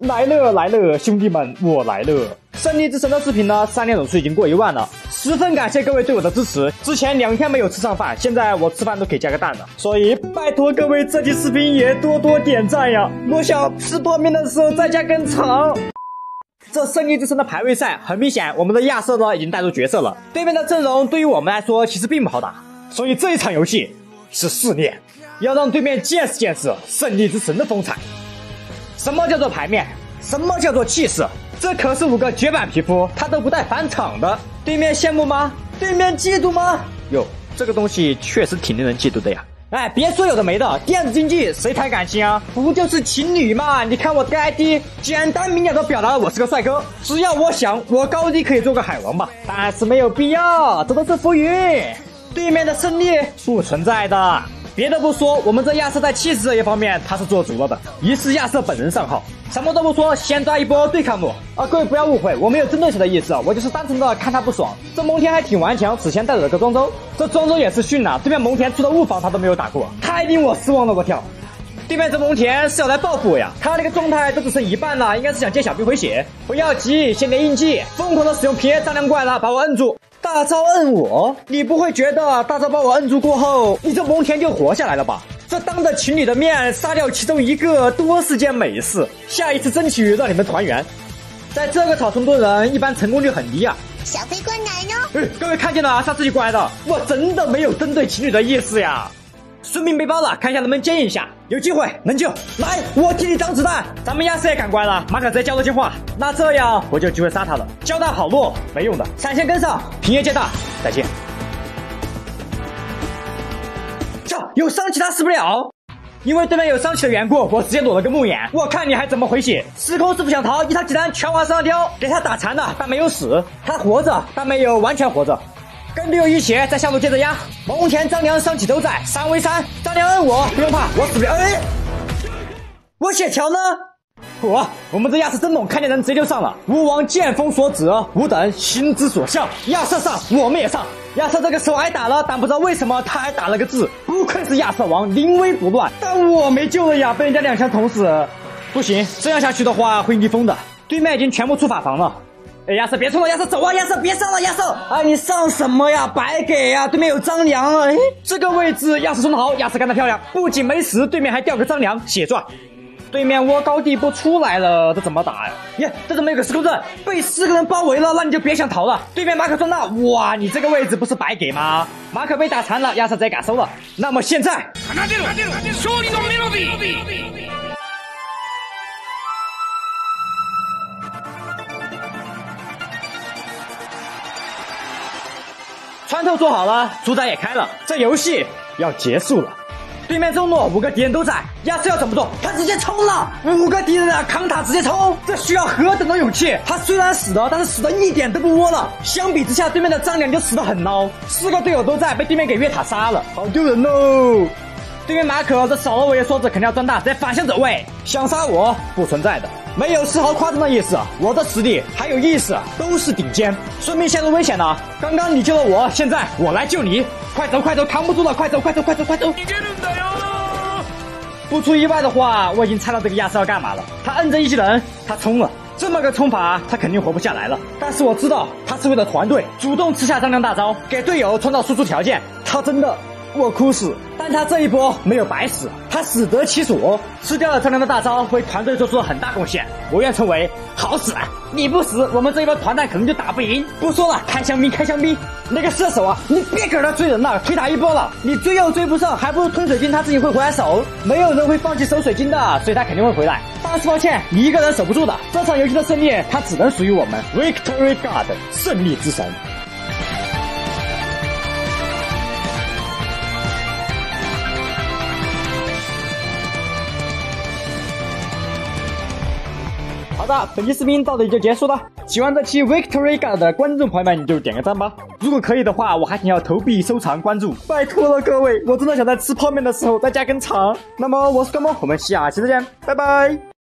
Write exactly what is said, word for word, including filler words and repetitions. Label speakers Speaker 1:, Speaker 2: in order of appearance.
Speaker 1: 来了来了，兄弟们，我来了！胜利之神的视频呢，三连总数已经过一万了，十分感谢各位对我的支持。之前两天没有吃上饭，现在我吃饭都可以加个蛋了，所以拜托各位这期视频也多多点赞呀！我想吃泡面的时候再加根肠。这胜利之神的排位赛，很明显我们的亚瑟呢已经带入角色了，对面的阵容对于我们来说其实并不好打，所以这一场游戏是试炼，要让对面见识见识胜利之神的风采。什么叫做牌面？什么叫做气势？这可是五个绝版皮肤，他都不带返场的。对面羡慕吗？对面嫉妒吗？哟，这个东西确实挺令人嫉妒的呀。哎，别说有的没的，电子竞技谁谈感情啊？不就是情侣嘛？你看我这个 I D， 简单明了的表达了我是个帅哥。只要我想，我高低可以做个海王吧，但是没有必要，这都是浮云。对面的胜利不存在的。别的不说，我们这亚瑟在气势这一方面他是做足了的，一是亚瑟本人上号。什么都不说，先抓一波对抗路啊！各位不要误会，我没有针对谁的意思，我就是单纯的看他不爽。这蒙恬还挺顽强，此前带了个庄周，这庄周也是逊了，对面蒙恬出的误防他都没有打过，太令我失望了，我跳！对面这蒙恬是要来报复我呀，他那个状态都只剩一半了，应该是想借小兵回血。不要急，先连印记，疯狂的使用皮张良过来了，把我摁住。大招摁我，你不会觉得大招把我摁住过后，你这蒙恬就活下来了吧？这当着情侣的面杀掉其中一个，多是件美事。下一次争取让你们团圆。在这个草丛蹲人，一般成功率很低啊。
Speaker 2: 小飞官来喽！
Speaker 1: 哎，各位看见了，杀自己过来的，我真的没有针对情侣的意思呀。顺便背包了，看一下能不能接应一下，有机会能救。来，我替你挡子弹。咱们亚瑟也赶过来了，马可直接交了句话，那这样我就有机会杀他了。交代好路没用的，闪现跟上，平野接大，再见。有伤气他死不了，因为对面有伤气的缘故，我直接躲了个木眼。我看你还怎么回血？时空是不想逃，一套技能全往上挑，给他打残了，但没有死，他活着，但没有完全活着。跟队友一起在下路接着压，蒙恬、张良伤气都在，三 v 三，张良摁我，不用怕，我死不了。哎，我血条呢？我我们这亚瑟真猛，看见人直接就上了。吾王见风所指，吾等心之所向。亚瑟上，我们也上。亚瑟这个时候挨打了，但不知道为什么他还打了个字，不愧是亚瑟王，临危不乱。但我没救了呀，被人家两枪捅死。不行，这样下去的话会逆风的。对面已经全部出法防了。哎，亚瑟别冲了，亚瑟走啊，亚瑟别上了，亚瑟。哎，你上什么呀？白给呀！对面有张良啊。哎，这个位置亚瑟冲得好，亚瑟干得漂亮，不仅没死，对面还掉个张良，血赚。对面窝高地波出来了，这怎么打呀？耶，这怎么有个时空阵？被四个人包围了，那你就别想逃了。对面马可撞到，哇，你这个位置不是白给吗？马可被打残了，亚瑟直接敢收了。那么现在，穿透做好了，主宰也开了，这游戏要结束了。对面中路五个敌人都在，亚瑟要怎么做？他直接冲了，五个敌人啊，扛塔直接冲，这需要何等的勇气！他虽然死了，但是死的一点都不窝了。相比之下，对面的张良就死得很孬，四个队友都在，被对面给越塔杀了，好丢人哦！对面马可这少了我也说着肯定要装大，直接反向走位，想杀我不存在的，没有丝毫夸张的意思。我的实力还有意识都是顶尖，生命陷入危险了。刚刚你救了我，现在我来救你，快走快走，扛不住了，快走快走快走快走！不出意外的话，我已经猜到这个亚瑟要干嘛了。他摁着一技能，他冲了，这么个冲法，他肯定活不下来了。但是我知道，他是为了团队，主动吃下张良大招，给队友创造输出条件。他真的，我哭死。但他这一波没有白死，他死得其所，吃掉了张良的大招，为团队做出了很大贡献。我愿称为好死啊！你不死，我们这一波团战可能就打不赢。不说了，开香槟开香槟。那个射手啊，你别搁这追人了，推塔一波了，你追又追不上，还不如吞水晶他自己会回来守。没有人会放弃守水晶的，所以他肯定会回来。但是抱歉，你一个人守不住的。这场游戏的胜利，它只能属于我们 Victory God 胜利之神。好的，本期视频到这里就结束了。喜欢这期 Victory God 的观众朋友们，你就点个赞吧。如果可以的话，我还想要投币、收藏、关注，拜托了各位，我真的想在吃泡面的时候再加根肠。那么我是关猫，我们下期再见，拜拜。